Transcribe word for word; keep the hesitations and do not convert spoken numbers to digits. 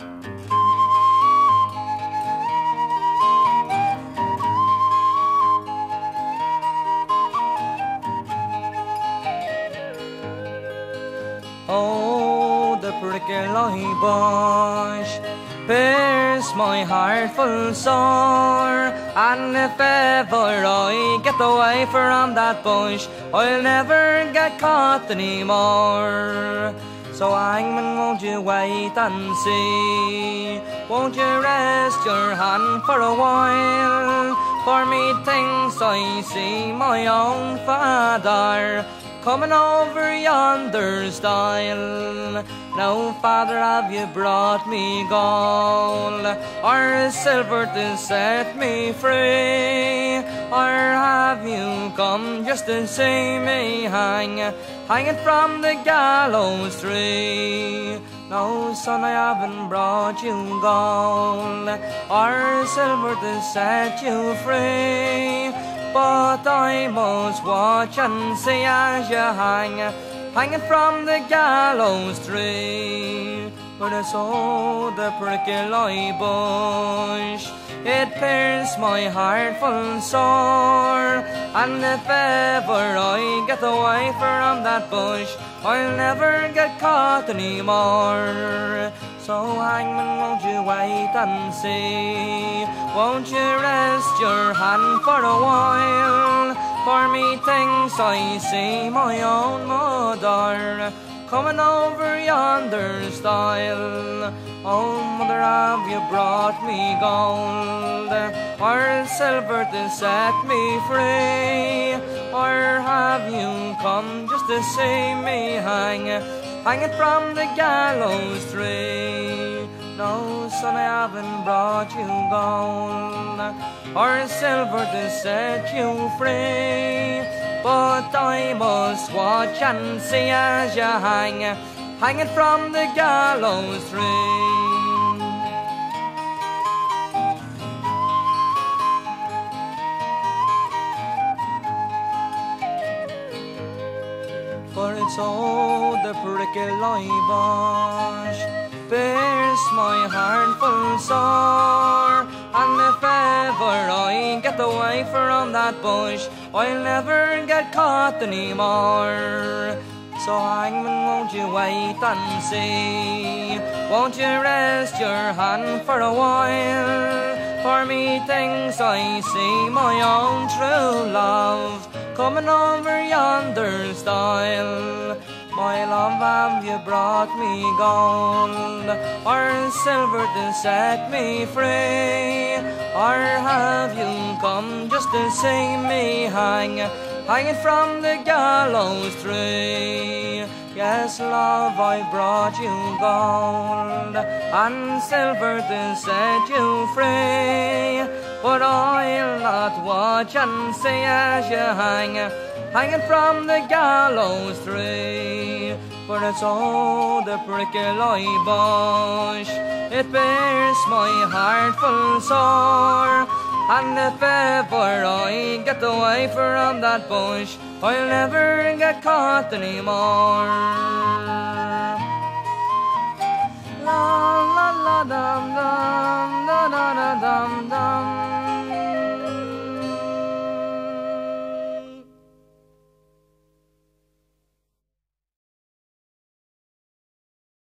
Oh, the prickly bush pierced my heart full sore, and if ever I get away from that bush, I'll never get caught anymore. So hangman, won't you wait and see? Won't you rest your hand for a while? For me thinks I see my own father coming over yonder stile. Now, Father, have you brought me gold or silver to set me free? Or have you come just to see me hang, hanging from the gallows tree? No, son, I haven't brought you gold or silver to set you free, but I must watch and see as you hang, hanging from the gallows tree. But I saw the prickly bush, it pierced my heart full sore, and if ever I get away from that bush, I'll never get caught anymore. So hangman, won't you wait and see? Won't you rest your hand for a while? For me thinks I see my own mother coming over yonder stile. Oh, mother, have you brought me gold or silver to set me free? Or have you come just to see me hang, hanging from the gallows tree? No, son, I haven't brought you gold or silver to set you free, but I must watch and see as you hang, hanging from the gallows tree. For it's all the prickly bush pierced my heart full sore, and if ever I get away from that bush, I'll never get caught anymore. So hangman, won't you wait and see? Won't you rest your hand for a while? For me thinks I see my own true love coming over yonder stile. My love, have you brought me gold or silver to set me free? Or have you come just to see me hang, hanging from the gallows tree? Yes, love, I brought you gold and silver to set you free, but I'll not watch and see as you hang, hanging from the gallows tree. For it's all the prickly bush, it pierced my heart full sore, and if ever I get away from that bush, I'll never get caught anymore. La la la la la.